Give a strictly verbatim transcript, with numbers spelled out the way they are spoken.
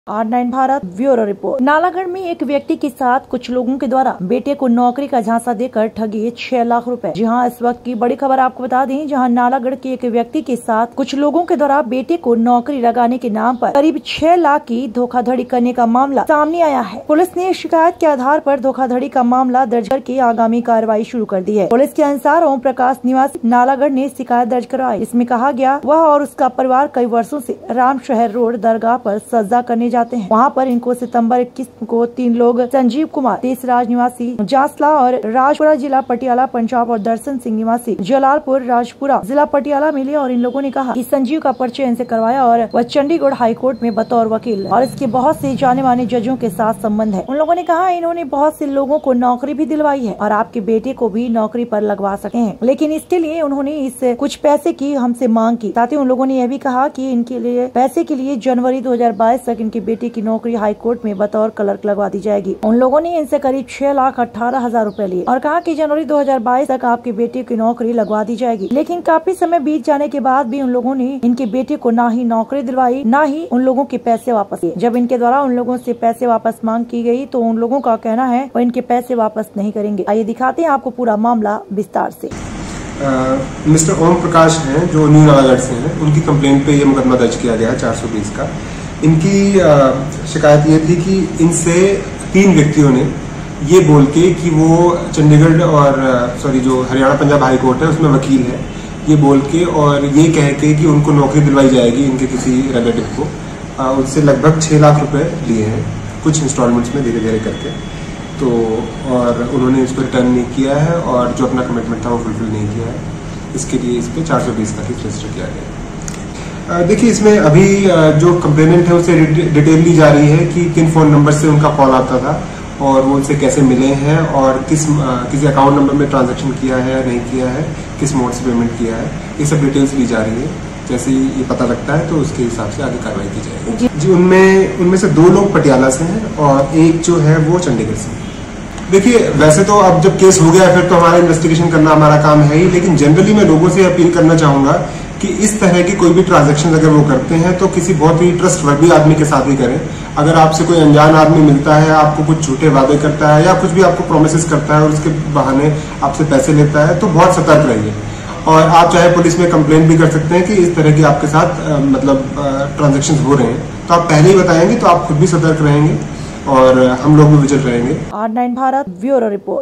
Are nine Bharat bureau report. Nalagarh में एक व्यक्ति के साथ कुछ लोगों के द्वारा बेटे को नौकरी का झांसा देकर ठगे छह लाख रुपए। जी हां, इस वक्त की बड़ी खबर आपको बता दें, जहां नालागढ़ के एक व्यक्ति के साथ कुछ लोगों के द्वारा बेटे को नौकरी लगाने के नाम पर करीब छह लाख की धोखाधड़ी करने का मामला सामने आया है। पुलिस ने शिकायत के आधार पर धोखाधड़ी का मामला दर्ज करके आगामी कार्रवाई शुरू कर दी है। पुलिस के अनुसार ओम प्रकाश निवासी नालागढ़ ने शिकायत दर्ज करवाई। इसमें कहा गया वह और उसका परिवार कई वर्षों से रामशहर रोड दरगाह पर सज्जा करने जाते हैं। वहाँ पर इनको सितंबर इक्कीस को तीन लोग संजीव कुमार देसराज निवासी जासला और राजपुरा जिला पटियाला पंजाब और दर्शन सिंह निवासी जलालपुर राजपुरा जिला पटियाला मिले और इन लोगों ने कहा कि संजीव का परिचय इनसे करवाया और वह चंडीगढ़ हाई कोर्ट में बतौर वकील और इसके बहुत से जाने माने जजों के साथ संबंध है। उन लोगों ने कहा इन्होंने बहुत से लोगों को नौकरी भी दिलवाई है और आपके बेटे को भी नौकरी पर लगवा सकते हैं, लेकिन इसके लिए उन्होंने इस कुछ पैसे की हमसे मांग की। साथ ही उन लोगों ने यह भी कहा कि इनके लिए पैसे के लिए जनवरी दो हजार बाईस तक इनके बेटे की नौकरी हाई कोर्ट में बतौर क्लर्क लगवा दी जाएगी। उन लोगों ने इनसे करीब छह लाख अठारह हजार रूपए लिए और कहा कि जनवरी दो हजार बाईस तक आपके बेटे की नौकरी लगवा दी जाएगी। लेकिन काफी समय बीत जाने के बाद भी उन लोगों ने इनके बेटे को ना ही नौकरी दिलवाई, ना ही उन लोगों के पैसे वापस किए। जब इनके द्वारा उन लोगों से पैसे वापस मांग की गई तो उन लोगों का कहना है वो इनके पैसे वापस नहीं करेंगे। आइए दिखाते हैं आपको पूरा मामला विस्तार से। मिस्टर ओम प्रकाश हैं जो न्यू नालागढ़ से हैं, उनकी कंप्लेंट पे ये मुकदमा दर्ज किया गया है चार सौ बीस का। इनकी शिकायत ये थी कि इनसे तीन व्यक्तियों ने ये बोल के कि वो चंडीगढ़ और सॉरी जो हरियाणा पंजाब हाई कोर्ट है उसमें वकील है, ये बोल के और ये कह के कि उनको नौकरी दिलवाई जाएगी इनके किसी रिलेटिव को, उससे लगभग छः लाख रुपए लिए हैं कुछ इंस्टॉलमेंट्स में धीरे धीरे करके। तो और उन्होंने इसको रिटर्न नहीं किया है और जो अपना कमिटमेंट था वो फुलफिल नहीं किया है। इसके लिए इस पर चार सौ बीस का केस रजिस्टर किया गया। देखिए, इसमें अभी जो कंप्लेनेंट है उससे डिटेल ली जा रही है कि किन फोन नंबर से उनका कॉल आता था और वो उनसे कैसे मिले हैं और किस किसी अकाउंट नंबर में ट्रांजैक्शन किया है या नहीं किया है, किस मोड से पेमेंट किया है, ये सब डिटेल्स ली जा रही है। जैसे ही ये पता लगता है तो उसके हिसाब से आगे कार्रवाई की जाएगी। जी, उनमें उनमें से दो लोग पटियाला से हैं और एक जो है वो चंडीगढ़ से। देखिए, वैसे तो अब जब केस हो गया फिर तो हमारा इन्वेस्टिगेशन करना हमारा काम है ही, लेकिन जनरली मैं लोगों से अपील करना चाहूंगा कि इस तरह की कोई भी ट्रांजैक्शन अगर वो करते हैं तो किसी बहुत ही ट्रस्टवर्दी आदमी के साथ ही करें। अगर आपसे कोई अनजान आदमी मिलता है, आपको कुछ झूठे वादे करता है या कुछ भी आपको प्रोमिसेस करता है और उसके बहाने आपसे पैसे लेता है तो बहुत सतर्क रहिए। और आप चाहे पुलिस में कंप्लेंट भी कर सकते हैं कि इस तरह की आपके साथ आ, मतलब ट्रांजेक्शन हो रहे हैं, तो आप पहले ही बताएंगे तो आप खुद भी सतर्क रहेंगे और हम लोग भी विजिल रहेंगे। R nine Bharat bureau report.